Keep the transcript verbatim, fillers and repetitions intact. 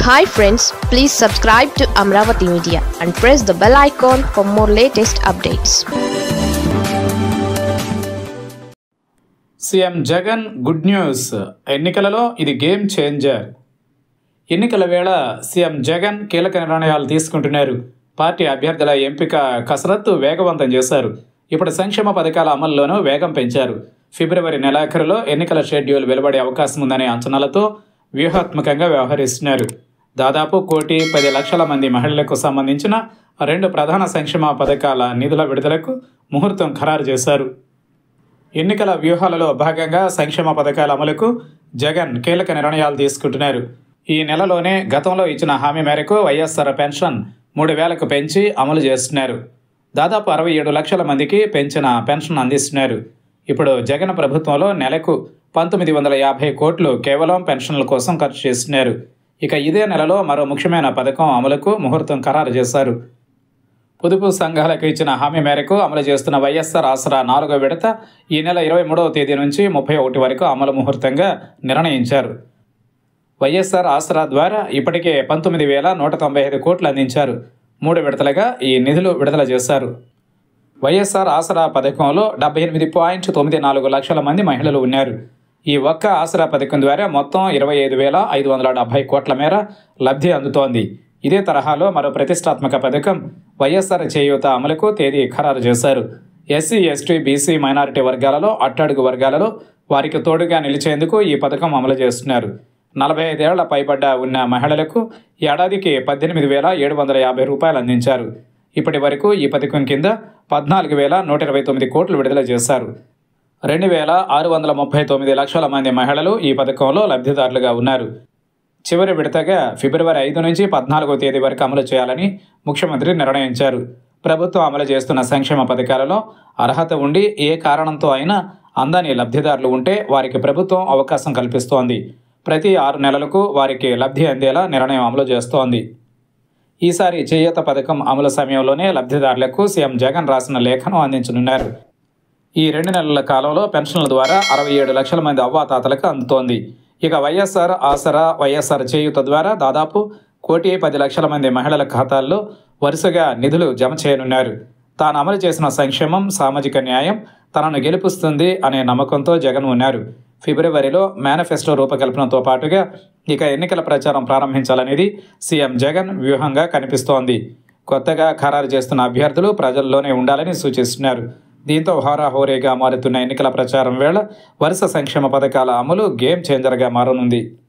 Hi friends, please subscribe to Amravati Media and press the bell icon for more latest updates. CM Jagan good news. ఎన్నికలలో ఇది game changer. ఎన్నికల వేళ CM Jagan కీలక నిర్ణయాలు తీసుకుంటున్నారు. Party అభ్యర్థుల ఎంపిక కసరత్తు వేగవంతం చేశారు. ఇప్పుడు సంక్షేమ పథకాల అమల్లోనూ వేగం పెంచారు. ఫిబ్రవరి నెలాఖరులో ఎన్నికల షెడ్యూల్ వెలువడే అవకాశం ఉందనే అంచనాలతో వ్యూహాత్మకంగా వ్యవహరిస్తున్నారు. దాదాపు కోటి పది లక్షల మంది మహిళలకు సంబంధించిన రెండు ప్రధాన సంక్షేమ పథకాల నిధుల విడుదలకు ముహూర్తం ఖరారు చేశారు. ఎన్నికల వ్యూహాలలో భాగంగా సంక్షేమ పథకాల అమలుకు జగన్ కీలక నిర్ణయాలు తీసుకుంటున్నారు. ఈ నెలలోనే గతంలో ఇచ్చిన హామీ మేరకు వైఎస్ఆర్ పెన్షన్ మూడు వేలకు పెంచి అమలు చేస్తున్నారు. దాదాపు అరవై ఏడు లక్షల మందికి పెంచిన పెన్షన్ అందిస్తున్నారు. ఇప్పుడు జగన్ ప్రభుత్వంలో నెలకు పంతొమ్మిది వందల యాభై కోట్లు కేవలం పెన్షన్ల కోసం ఖర్చు చేస్తున్నారు. ఇక ఇదే నెలలో మరో ముఖ్యమైన పథకం అమలుకు ముహూర్తం ఖరారు చేశారు. పొదుపు సంఘాలకు ఇచ్చిన హామీ మేరకు అమలు చేస్తున్న వైఎస్ఆర్ ఆసరా నాలుగో విడత ఈ నెల ఇరవై మూడవ తేదీ నుంచి ముప్పై ఒకటి వరకు అమలు ముహూర్తంగా నిర్ణయించారు. వైఎస్ఆర్ ఆసరా ద్వారా ఇప్పటికే పంతొమ్మిది వేల నూట తొంభై ఐదు కోట్లు అందించారు. మూడు విడతలుగా ఈ నిధులు విడుదల చేశారు. వైఎస్ఆర్ ఆసరా పథకంలో డెబ్బై ఎనిమిది పాయింట్ తొమ్మిది నాలుగు లక్షల మంది మహిళలు ఉన్నారు. ఈ ఒక్క ఆసరా పథకం ద్వారా మొత్తం ఇరవై ఐదు వేల ఐదు వందల డెబ్బై కోట్ల మేర లబ్ధి అందుతోంది. ఇదే తరహాలో మరో ప్రతిష్టాత్మక పథకం వైఎస్ఆర్ చేయూత అమలుకు తేదీ ఖరారు చేశారు. ఎస్సీ ఎస్టీ బీసీ మైనారిటీ వర్గాలలో అట్టడుగు వర్గాలలో వారికి తోడుగా నిలిచేందుకు ఈ పథకం అమలు చేస్తున్నారు. నలభై ఐదేళ్ల పైబడ్డ ఉన్న మహిళలకు ఏడాదికి పద్దెనిమిది వేల ఏడు వందల యాభై రూపాయలు అందించారు. ఇప్పటి వరకు ఈ పథకం కింద పద్నాలుగు వేల నూట ఇరవై తొమ్మిది కోట్లు విడుదల చేశారు. రెండు వేల ఆరు వందల ముప్పై తొమ్మిది లక్షల మంది మహిళలు ఈ పథకంలో లబ్ధిదారులుగా ఉన్నారు. చివరి విడతగా ఫిబ్రవరి ఐదు నుంచి పద్నాలుగో తేదీ వరకు అమలు చేయాలని ముఖ్యమంత్రి నిర్ణయించారు. ప్రభుత్వం అమలు చేస్తున్న సంక్షేమ పథకాలలో అర్హత ఉండి ఏ కారణంతో అయినా అందని లబ్ధిదారులు ఉంటే వారికి ప్రభుత్వం అవకాశం కల్పిస్తోంది. ప్రతి ఆరు నెలలకు వారికి లబ్ధి అందేలా నిర్ణయం అమలు చేస్తోంది. ఈసారి చేయూత పథకం అమలు సమయంలోనే లబ్ధిదారులకు సీఎం జగన్ రాసిన లేఖను అందించనున్నారు. ఈ రెండు నెలల కాలంలో పెన్షన్ల ద్వారా అరవై ఏడు లక్షల మంది అవ్వాతాతలకు అందుతోంది. ఇక వైఎస్ఆర్ ఆసరా వైఎస్ఆర్ చేయూత ద్వారా దాదాపు కోటి పది లక్షల మంది మహిళల ఖాతాల్లో వరుసగా నిధులు జమ చేయనున్నారు. తాను అమలు చేసిన సంక్షేమం సామాజిక న్యాయం తనను గెలుపుస్తుంది అనే నమ్మకంతో జగన్ ఉన్నారు. ఫిబ్రవరిలో మేనిఫెస్టో రూపకల్పనతో పాటుగా ఇక ఎన్నికల ప్రచారం ప్రారంభించాలనేది సీఎం జగన్ వ్యూహంగా కనిపిస్తోంది. కొత్తగా ఖరారు చేస్తున్న అభ్యర్థులు ప్రజల్లోనే ఉండాలని సూచిస్తున్నారు. దీంతో హోరాహోరీగా మారుతున్న ఎన్నికల ప్రచారం వేళ వరుస సంక్షేమ పథకాల అమలు గేమ్ చేంజర్గా మారనుంది.